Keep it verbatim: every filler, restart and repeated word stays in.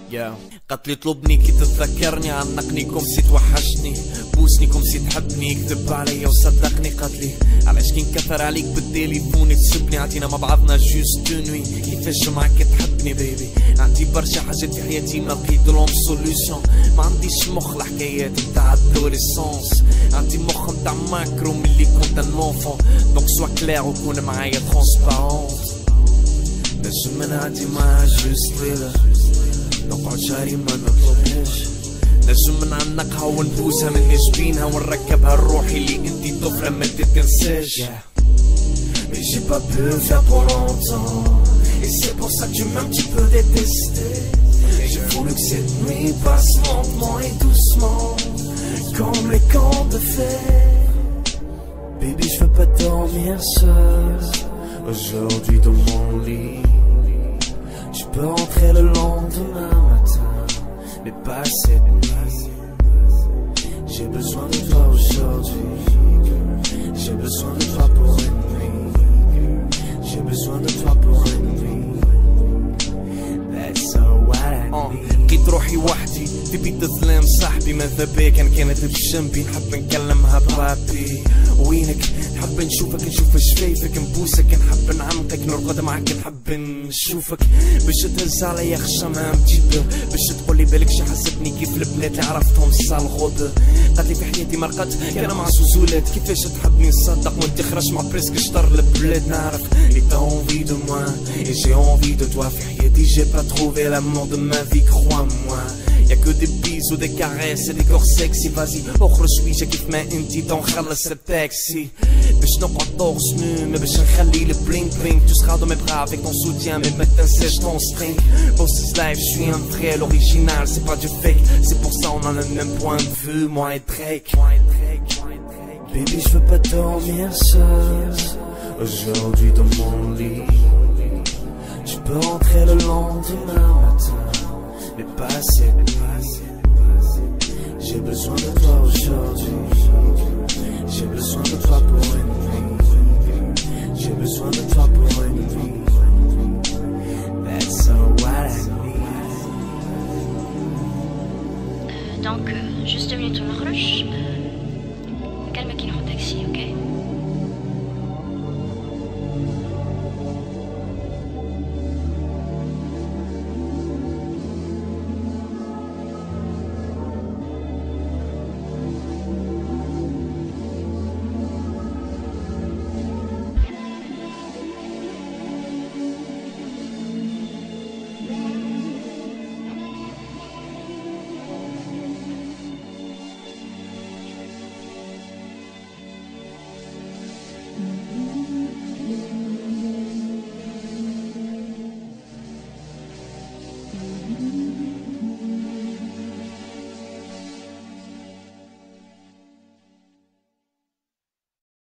yeah. قتلي طلبني كي تتذكرني، عنقني كوم سي توحشني، بوسني كوم سي تحبني، كذب عليا وصدقني قتلي. علاش كي نكثر عليك بالتليفون تسبني، عطينا مع بعضنا جوست نوي، كيفاش معاك تحبني بيبي. عندي برشا حاجات في حياتي ما لقيت لهم سوليوشن، ما عنديش مخ الحكايات نتاع الادوليسونس، عندي مخ نتاع ماكرو ملي كنت ان اونفون. دونك سوا كلير وكون معايا ترونسبارونت، نجم نعدي معاها جوست ليلة، نقعد شهري ما نطلبهاش، نجم نعنقها ونبوسها من جبينها ونركبها لروحي اللي انتي طفلة ما تتنساش. Mais j'ai pas pu le faire pour longtemps, et c'est pour ça que tu m'as un petit peu détesté. J'ai voulu que cette nuit passe lentement et doucement, comme les contes de fées. Baby, je veux pas dormir seul aujourd'hui dans mon lit. Je peux rentrer le lendemain matin, mais pas cette nuit. J'ai besoin de toi aujourd'hui, j'ai besoin de toi pour une nuit, j'ai besoin de toi pour une nuit. That's all what I need. لقيت روحي وحدي في بيت الظلام، صاحبي ماذا بيك كان كانت بجنبي، نحب نكلمها بابي وينك، نحب نشوفك نشوف شفايفك، نبوسك نحب نعمقك، نرقد معاك نحب نشوفك، باش تهز عليا خشمها مجيب، باش تقولي بالك شي حسبني كيف البنات اللي عرفتهم الصالغود. قالت لي في حياتي ما رقدت كان مع زوزولات، كيفاش تحبني نصدق وانت خرج مع بريسك شطر البلاد. نعرف et t'as envie de moi et j'ai envie de toi. في حياتي j'ai pas trouvé l'amour de ma vie, crois-moi. Y'a que des bisous, des caresses et des corps sexy. Vas-y, اخرج شويشة كيف ما انتي تنخلص التاكسي، باش نقعد طورس نو ما باش نخلي البلينك بلينك. Tu seras dans mes bras avec ton soutien, mais maintenant sèche ton string. Pour ce live, je suis un vrai, l'original, c'est pas du fake. C'est pour ça on a le même point de vue, moi et Drake. Baby, je veux pas dormir seul aujourd'hui dans mon lit. Tu peux rentrer le lendemain matin, mais pas cette nuit. J'ai besoin de toi aujourd'hui, j'ai besoin de toi pour une nuit, j'ai besoin de toi pour une nuit. That's all what I need. Euh, donc, euh, juste deux minutes on نخرج. نكلمك كي ناخد تاكسي، اوكي؟ Mm-hmm.